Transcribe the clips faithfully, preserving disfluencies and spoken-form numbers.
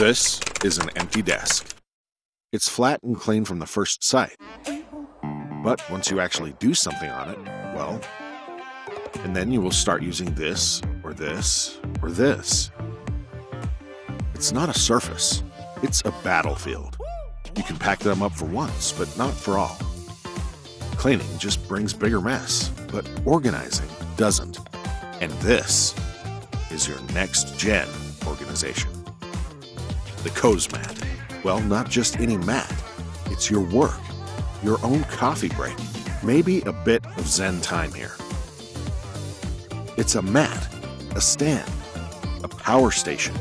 This is an empty desk. It's flat and clean from the first sight. But once you actually do something on it, well, and then you will start using this, or this, or this. It's not a surface, it's a battlefield. You can pack them up for once, but not for all. Cleaning just brings bigger mess, but organizing doesn't. And this is your next-gen organization. The COZMAT. Well, not just any mat. It's your work, your own coffee break, maybe a bit of Zen time here. It's a mat, a stand, a power station,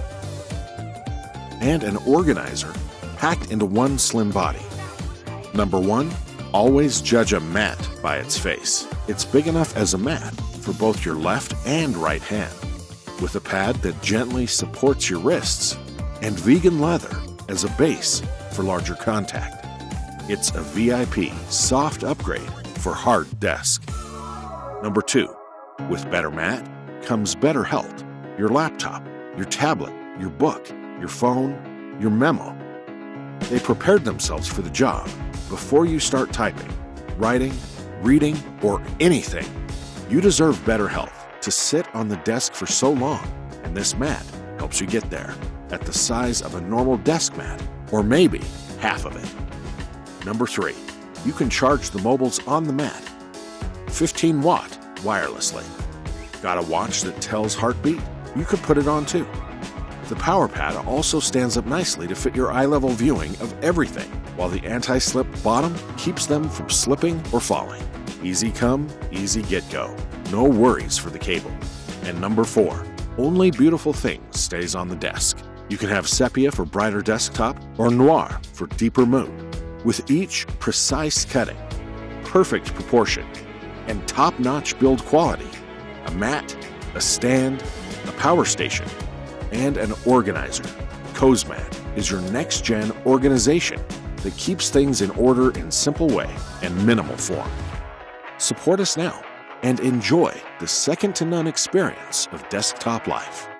and an organizer packed into one slim body. Number one, always judge a mat by its face. It's big enough as a mat for both your left and right hand, with a pad that gently supports your wrists, and vegan leather as a base for larger contact. It's a V I P soft upgrade for hard desk. Number two, with better mat comes better health. Your laptop, your tablet, your book, your phone, your memo. They prepared themselves for the job before you start typing, writing, reading, or anything. You deserve better health to sit on the desk for so long, and this mat helps you get there at the size of a normal desk mat, or maybe half of it. Number three, you can charge the mobiles on the mat, fifteen watt wirelessly. Got a watch that tells heartbeat? You could put it on too. The power pad also stands up nicely to fit your eye-level viewing of everything, while the anti-slip bottom keeps them from slipping or falling. Easy come, easy get go. No worries for the cable. And number four, only beautiful things stays on the desk. You can have sepia for brighter desktop or noir for deeper mood. With each precise cutting, perfect proportion, and top-notch build quality, a mat, a stand, a power station, and an organizer, COZMAT is your next-gen organization that keeps things in order in simple way and minimal form. Support us now and enjoy the second-to-none experience of desktop life.